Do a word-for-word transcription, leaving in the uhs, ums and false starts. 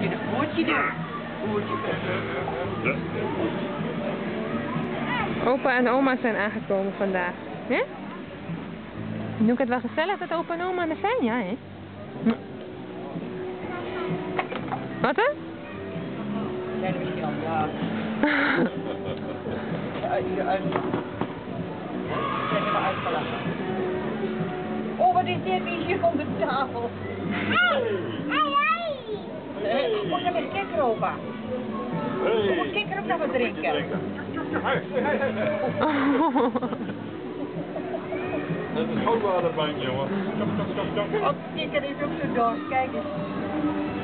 je een voertje doen. Voertje. Opa en oma zijn aangekomen vandaag. Hè? Doe ik het wel gezellig dat opa en oma er zijn? Ja, hè? Wat hè? Zijn er misschien al ja. Hier uit. Zijn helemaal uitgelachen. Oh, wat is dit hier op de tafel? Hey, hey, hey! Nee, mag je met kikker, opa? Kom een kikker ook nog wat drinken. Dat is een schoonwaterbandje, jongen. Stop, stop, stop, stop. Oh, kikker is ook zo dood, kijk eens.